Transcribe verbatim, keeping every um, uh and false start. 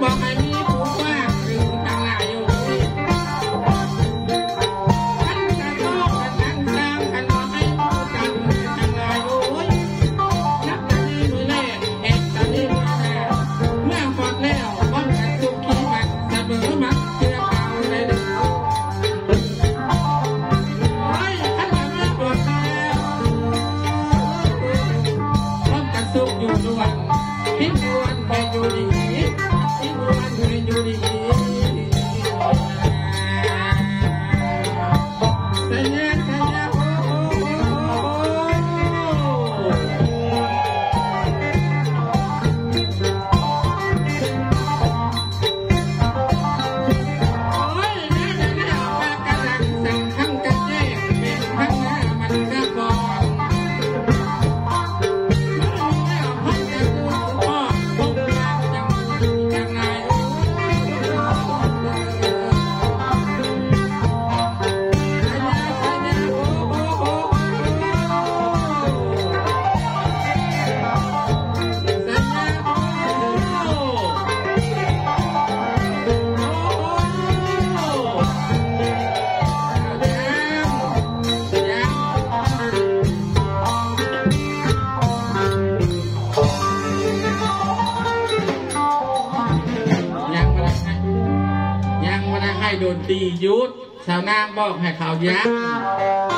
บอกให้มีผู้ว่าหรือทางหลายอยู่ขันกระโดดกันนั่งสร้างกันบอกให้ผู้กันทางหลายอยู่นับตาดีมือแรกเอ็ดตาดีมือแรกเมื่อหมดแล้วป้องกันทุกขีมันเสมอมักเชื่อเก่าในเดือสุขอยู่ด้วยทิ้งวันให้อยู่ดีทิ้งวันให้อยู่ดีสัญญาสัญญาโอ้โอ้ยน่าจะน่าปากกระดังสั่งข้างกระเจี๊ยบเป็นข้างหน้ามันกระบอกโดนตียุดชาวนางบอกให้เขายัก